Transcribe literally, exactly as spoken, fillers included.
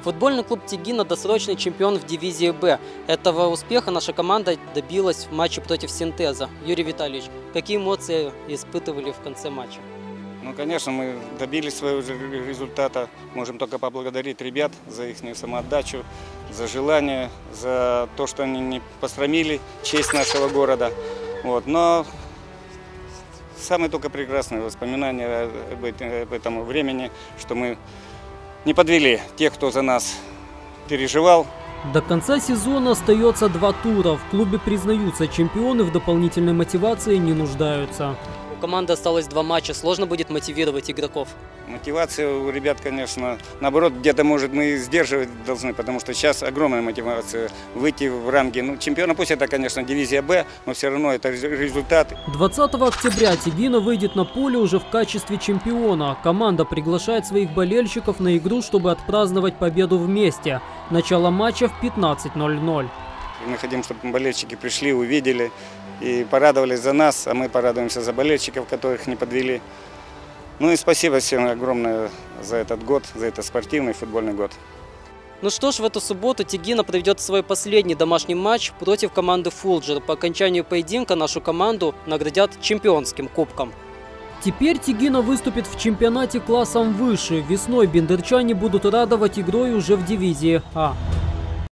Футбольный клуб «Тегина» – досрочный чемпион в дивизии «Б». Этого успеха наша команда добилась в матче против «Синтеза». Юрий Витальевич, какие эмоции испытывали в конце матча? Ну, конечно, мы добились своего результата. Можем только поблагодарить ребят за их самоотдачу, за желание, за то, что они не посрамили честь нашего города. Вот. Но самые только прекрасные воспоминания об этом времени, что мы не подвели тех, кто за нас переживал. До конца сезона остается два тура. В клубе признаются, чемпионы в дополнительной мотивации не нуждаются. У команды осталось два матча. Сложно будет мотивировать игроков? Мотивация у ребят, конечно, наоборот, где-то, может, мы сдерживать должны, потому что сейчас огромная мотивация выйти в рамки. Ну, чемпиона, пусть это, конечно, дивизия «Б», но все равно это результат. двадцатого октября «Тегина» выйдет на поле уже в качестве чемпиона. Команда приглашает своих болельщиков на игру, чтобы отпраздновать победу вместе. Начало матча в пятнадцать ноль ноль. Мы хотим, чтобы болельщики пришли, увидели и порадовались за нас, а мы порадуемся за болельщиков, которых не подвели. Ну и спасибо всем огромное за этот год, за этот спортивный футбольный год. Ну что ж, в эту субботу «Тегина» проведет свой последний домашний матч против команды «Фулджер». По окончанию поединка нашу команду наградят чемпионским кубком. Теперь «Тегина» выступит в чемпионате классом выше. Весной бендерчане будут радовать игрой уже в дивизии А.